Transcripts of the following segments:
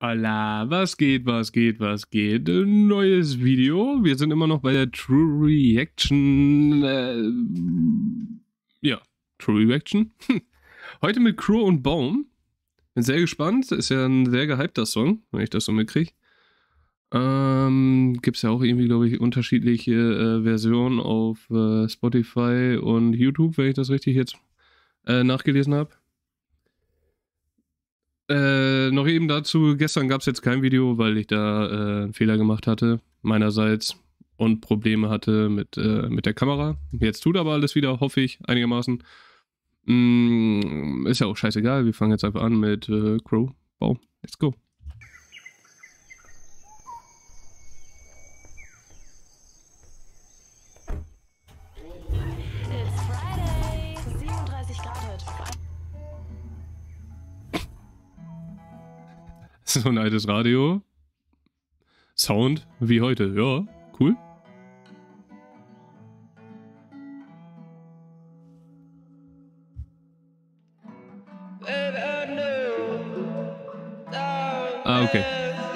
Hola, was geht, was geht, was geht? Neues Video. Wir sind immer noch bei der True Reaction. True Reaction. Heute mit Crow und Baum. Bin sehr gespannt. Ist ja ein sehr gehypter Song, wenn ich das so mitkriege. Gibt es ja auch irgendwie, glaube ich, unterschiedliche Versionen auf Spotify und YouTube, wenn ich das richtig jetzt nachgelesen habe. Noch eben dazu, gestern gab es jetzt kein Video, weil ich da einen Fehler gemacht hatte, meinerseits, und Probleme hatte mit der Kamera. Jetzt tut aber alles wieder, hoffe ich, einigermaßen. Ist ja auch scheißegal, wir fangen jetzt einfach an mit Crow. Baum, let's go. It's Friday. 37 Grad heute. So ein altes Radio. Sound wie heute. Ja, cool. Ah, okay.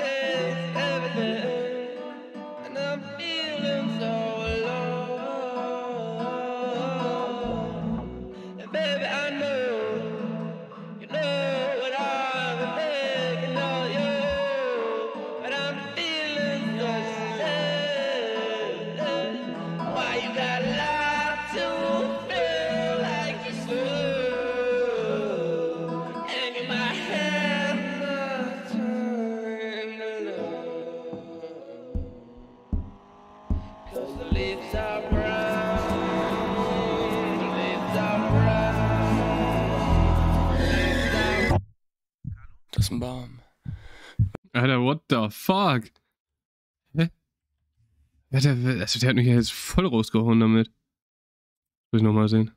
Das ist ein Baum. Alter, what the fuck? Hä? Ja, der hat mich ja jetzt voll rausgehauen damit. Will ich nochmal sehen.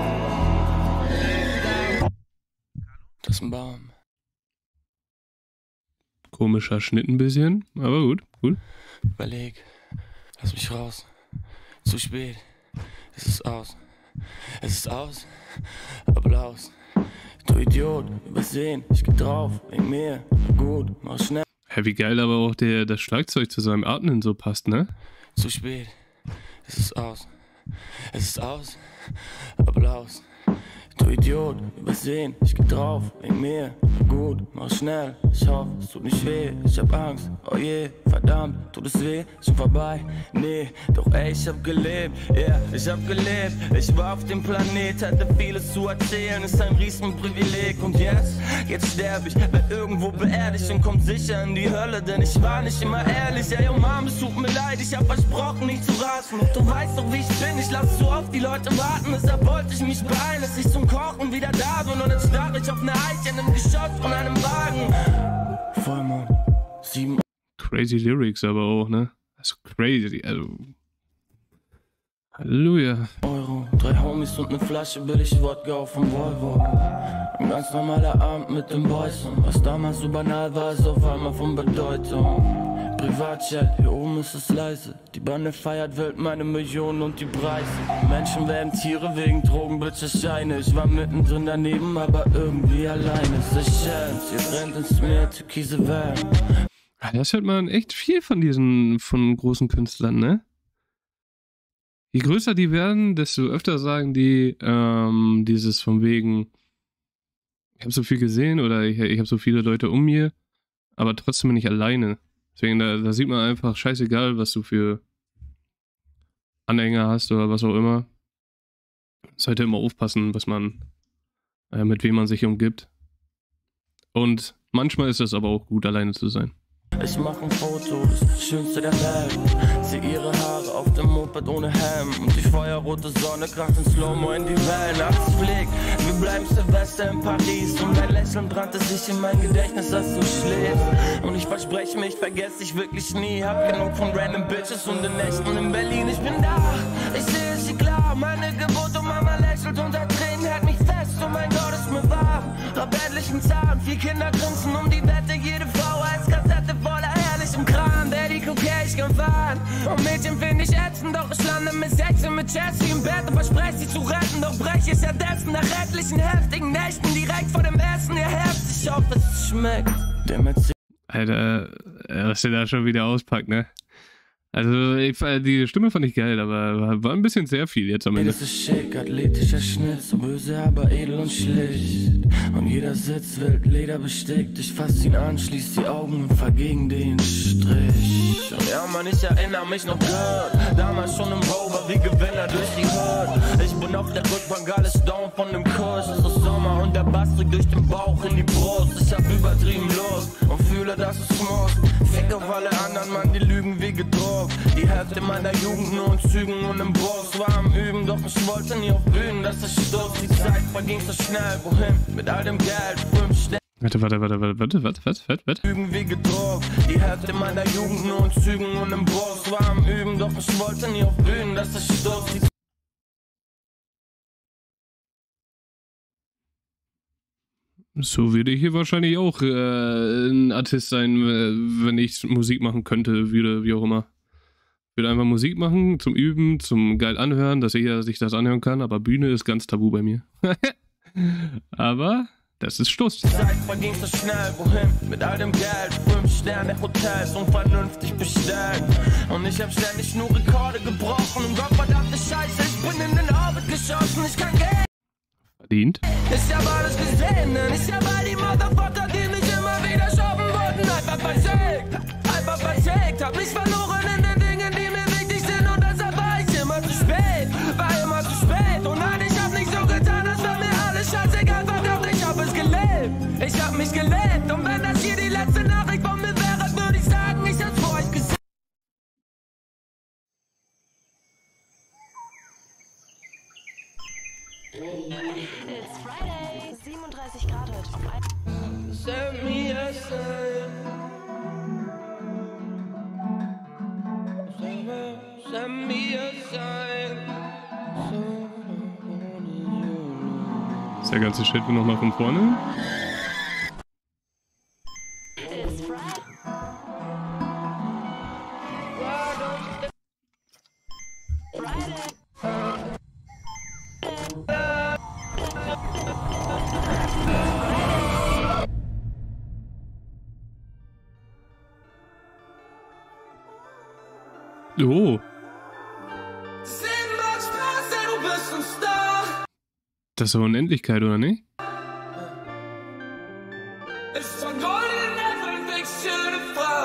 Das ist ein Baum. Komischer Schnitt ein bisschen, aber gut, cool. Überleg. Lass mich raus. Zu spät. Es ist aus. Es ist aus. Applaus. Du Idiot. Übersehen. Ich geh drauf. Wegen mir. Gut. Mach schnell. Ja, wie geil aber auch das Schlagzeug zu seinem Atmen so passt, ne? Zu spät. Es ist aus. Es ist aus. Applaus. Du Idiot, übersehen, ich geh drauf, wegen mir, gut, mach schnell, ich hoffe, es tut nicht weh, ich hab Angst, oh je, verdammt, tut es weh, schon vorbei, nee, doch ey, ich hab gelebt, yeah, ich hab gelebt, ich war auf dem Planet, hatte vieles zu erzählen, ist ein Riesenprivileg und jetzt sterb ich, werd irgendwo beerdigt und komm sicher in die Hölle, denn ich war nicht immer ehrlich, ey, oh Mom, es tut mir leid, ich hab versprochen, nicht zu rasen, doch du weißt doch, wie ich bin, ich lass zu oft die Leute warten, deshalb wollte ich mich beeilen, dass ich zum Kochen wieder da bin und dann starr ich auf eine Eiche in einem Geschoss von einem Wagen. Vollmond, 7 Crazy Lyrics aber auch, ne? Also crazy, also... Halleluja. Euro, 3 Homies und eine Flasche billig Wodka auf dem Volvo. Ein ganz normaler Abend mit den Boys und was damals so banal war, ist auf einmal von Bedeutung. Privatjet, hier oben ist es leise. Die Bande feiert wild meine Millionen und die Preise. Menschen werden Tiere wegen Drogenblitze Scheine. Ich war mittendrin daneben, aber irgendwie alleine. Seychelles, ihr rennt ins Meer, türkise Wellen. Ja, das hört man echt viel von großen Künstlern, ne? Je größer die werden, desto öfter sagen die dieses von wegen, ich habe so viel gesehen oder ich habe so viele Leute um mir, aber trotzdem bin ich alleine. Deswegen, da sieht man einfach, scheißegal, was du für Anhänger hast oder was auch immer. Sollte immer aufpassen, was man, mit wem man sich umgibt. Und manchmal ist es aber auch gut, alleine zu sein. Ich mach ein Foto, das Schönste der Welt. Sieh ihre Haare auf dem Moped ohne Helm. Und die feuerrote Sonne kracht in Slow-Mo in die Wellen. Alles Blick, wir bleiben Silvester in Paris. Und dein Lächeln brannte sich in mein Gedächtnis, als du schläfst. Und ich verspreche mich, vergesse dich wirklich nie. Hab genug von random Bitches und den Nächten in Berlin. Ich bin da, ich sehe sie klar. Meine Geburt und Mama lächelt unter Tränen, hält mich fest. Oh mein Gott, ist mir wahr. Hab endlichen Zahn, 4 Kinder grinsen um die Wette. Jede Frau als Kassette voller ehrlichem Kram. Daddy, okay, ich kann fahren. Und Mädchen finde ich ätzend, doch ich lande mit 16 mit Jessie im Bett und verspreche sie zu retten. Doch brech ich ja dessen nach etlichen heftigen Nächten direkt vor dem Essen ihr Herz. Ich hoffe, es schmeckt. Alter, was der da schon wieder auspackt, ne? Also, die Stimme fand ich geil, aber war ein bisschen sehr viel jetzt am Ey, Ende. das ist schick, athletischer Schnitt, so böse, aber edel und schlicht. Und jeder Sitz wird lederbestickt. Ich fass ihn an, schließ die Augen und fahr gegen den Strich. Und ja, Mann, ich erinnere mich noch gut. Damals schon im Rover, wie Gewinner durch die Hood. Ich bin auf der Rückbank, alles down von dem Kurs. Es ist Sommer und der Bass drückt durch den Bauch in die Brust. Ich hab übertrieben Lust und fühle, dass es muss. Fick auf alle anderen, Mann, die lügen wie gedruckt. Die Hälfte meiner Jugend nur in Zügen und im Bus. War am Üben, doch ich wollte nie auf Bühnen, dass ich stutz. Die Zeit verging so schnell, wohin? Mit all dem Geld, 5 Sterne. Warte. Lügen wie gedruckt. Die Hälfte meiner Jugend nur in Zügen und im Bus. War am Üben, doch ich wollte nie auf Bühnen, dass ich stutz. So würde ich hier wahrscheinlich auch ein Artist sein, wenn ich Musik machen könnte, würde, wie auch immer. Ich würde einfach Musik machen, zum Üben, zum geil anhören, dass jeder sich das anhören kann, aber Bühne ist ganz tabu bei mir. Aber das ist Schluss. Die Zeit verging so schnell, wohin? Mit all dem Geld, 5 Sterne Hotels unvernünftig bestellt. Und ich hab ständig nur Rekorde gebrochen. Und Gottverdammte Scheiße, ich bin in den Orbit geschossen, ich kann Geld. Verdient. Ich hab alles gesehen, denn ich hab all die Motherfucker, die mich immer wieder schaffen wollten, einfach versägt, hab mich verloren in den Dingen, die mir wichtig sind und deshalb war ich immer zu spät, und nein, ich hab nicht so getan, als wäre mir alles scheißegal, verdammt, ich hab es gelebt, ich hab mich gelebt und wenn das hier die letzte Nachricht von mir wäre, würde ich sagen, ich hab's vor euch gesehen. It's Friday. 37 Grad heute. Send me a sign. Send me a sign. Ist der ganze Shit nochmal von vorne? It's Friday. Oh, Macht Spaß, ey, du bist ein Star. das ist aber Unendlichkeit, oder nicht? Ist von goldenen Äpfeln wächst schöne Frau.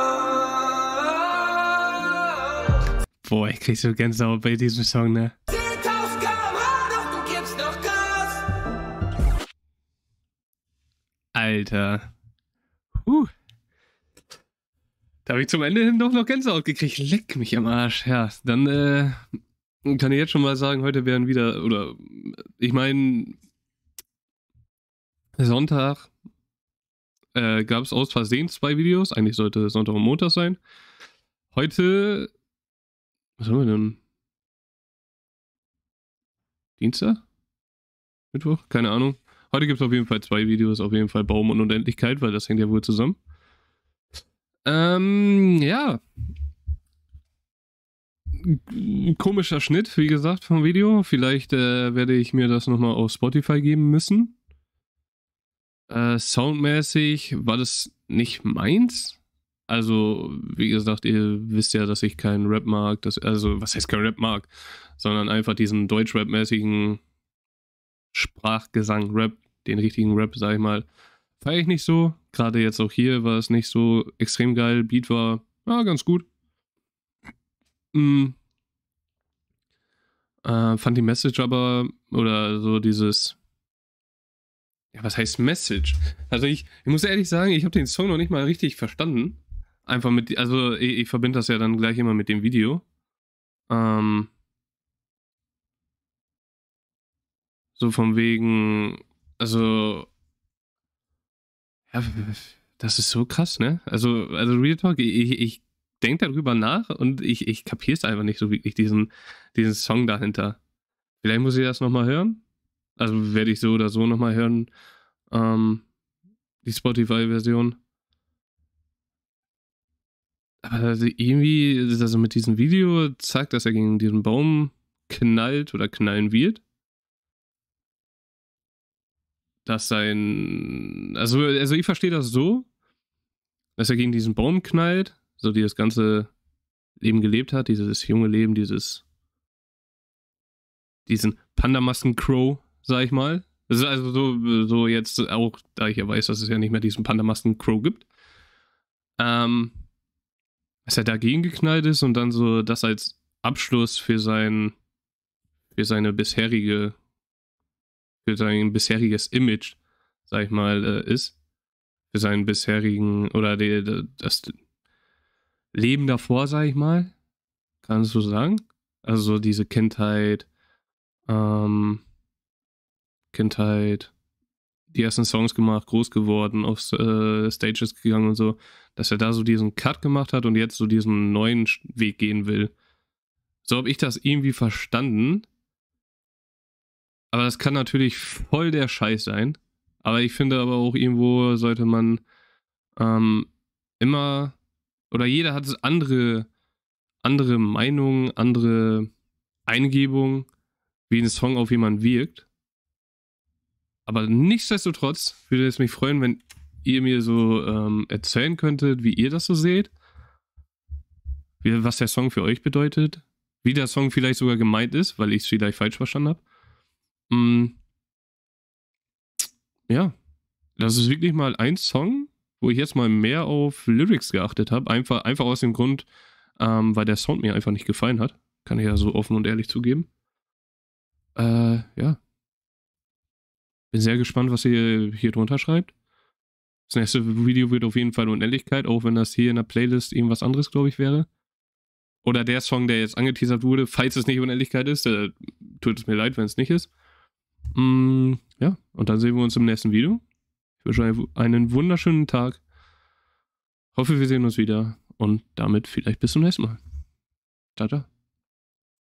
Boah, ich krieg so Gänsehaut bei diesem Song, ne? 10.000 km/h, doch du gibst noch Gas. Alter. Da habe ich zum Ende hin doch noch Gänsehaut gekriegt. Leck mich am Arsch. Ja, dann kann ich jetzt schon mal sagen, heute werden wieder, oder ich meine, Sonntag gab es aus Versehen 2 Videos. Eigentlich sollte Sonntag und Montag sein. Heute, was haben wir denn? Dienstag? Mittwoch? Keine Ahnung. Heute gibt es auf jeden Fall 2 Videos. Auf jeden Fall Baum und Unendlichkeit, weil das hängt ja wohl zusammen. Ja. Komischer Schnitt, wie gesagt, vom Video. Vielleicht werde ich mir das nochmal auf Spotify geben müssen. Soundmäßig war das nicht meins. Also, wie gesagt, ihr wisst ja, dass ich keinen Rap mag. Also, was heißt kein Rap mag? Sondern einfach diesen Deutschrap-mäßigen Sprachgesang, Rap, den richtigen Rap, sag ich mal. Feiere ich nicht so. Gerade jetzt auch hier war es nicht so extrem geil. Beat war ganz gut. Fand die Message aber, oder so dieses, ja, was heißt Message? Also ich muss ehrlich sagen, ich habe den Song noch nicht mal richtig verstanden. Einfach mit, also ich verbinde das ja dann gleich immer mit dem Video. So von wegen, also ja, das ist so krass, ne? Also Real Talk, ich denke darüber nach und ich kapiere es einfach nicht so wirklich, diesen Song dahinter. Vielleicht muss ich das nochmal hören. Also werde ich so oder so nochmal hören. Die Spotify-Version. Aber also irgendwie, also mit diesem Video zeigt, dass er gegen diesen Baum knallt oder knallen wird. Dass sein, also ich verstehe das so, dass er gegen diesen Baum knallt, so die das ganze Leben gelebt hat, dieses junge Leben, diesen Pandamasken-Crow, sag ich mal. Das ist also so jetzt auch, da ich ja weiß, dass es ja nicht mehr diesen Pandamasken-Crow gibt, dass er dagegen geknallt ist und dann so das als Abschluss für sein bisheriges Image, sag ich mal, ist. Für seinen bisherigen, oder das Leben davor, sag ich mal. Kannst du sagen? Also so diese Kindheit, die ersten Songs gemacht, groß geworden, auf Stages gegangen und so, dass er da so diesen Cut gemacht hat und jetzt so diesen neuen Weg gehen will. So habe ich das irgendwie verstanden. Aber das kann natürlich voll der Scheiß sein. Aber ich finde aber auch irgendwo sollte man immer, oder jeder hat andere Meinungen, andere Eingebungen, wie ein Song auf jemanden wirkt. Aber nichtsdestotrotz würde es mich freuen, wenn ihr mir so erzählen könntet, wie ihr das so seht. Was der Song für euch bedeutet. Wie der Song vielleicht sogar gemeint ist, weil ich es vielleicht falsch verstanden habe. Ja, das ist wirklich mal ein Song, wo ich jetzt mal mehr auf Lyrics geachtet habe. Einfach aus dem Grund, weil der Sound mir einfach nicht gefallen hat. Kann ich ja so offen und ehrlich zugeben. Ja. Bin sehr gespannt, was ihr hier drunter schreibt. Das nächste Video wird auf jeden Fall Unendlichkeit, auch wenn das hier in der Playlist irgendwas anderes, glaube ich, wäre. Oder der Song, der jetzt angeteasert wurde, falls es nicht Unendlichkeit ist, tut es mir leid, wenn es nicht ist. Ja, und dann sehen wir uns im nächsten Video. Ich wünsche euch einen wunderschönen Tag. Hoffe, wir sehen uns wieder und damit vielleicht bis zum nächsten Mal. Ciao, ciao.